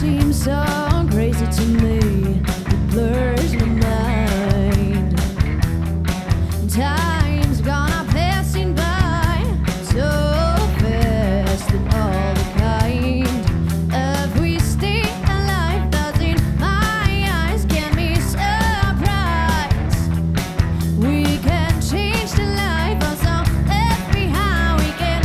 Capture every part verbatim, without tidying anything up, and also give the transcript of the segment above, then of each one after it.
seems so crazy to me. It blurs my mind. Time's gonna passing by so fast and all the kind of we stay alive. That's in my eyes can be surprised. We can change the life of some left behind. We can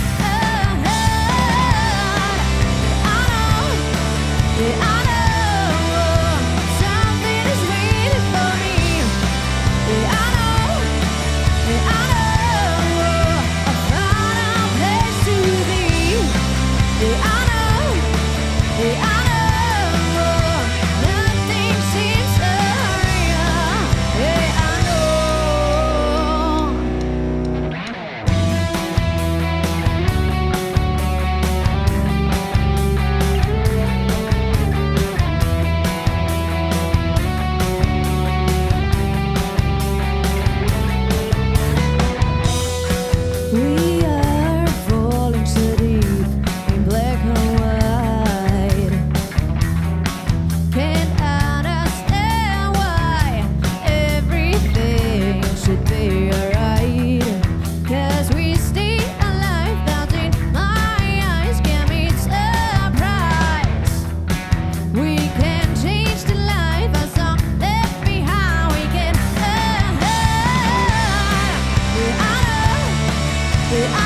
ahead. I know, yeah, I know something is waiting for me. Yeah, I know, yeah, I know I found a place to be. Yeah, I know, yeah, I know nothing seems so real. Yeah, I know. We are falling so deep in black and white. Can't understand why everything should be alright. 'Cause we stay alive, that's in my eyes can be surprised. We can change the life of some left behind. We can ahead. Yeah, I know. Yeah, I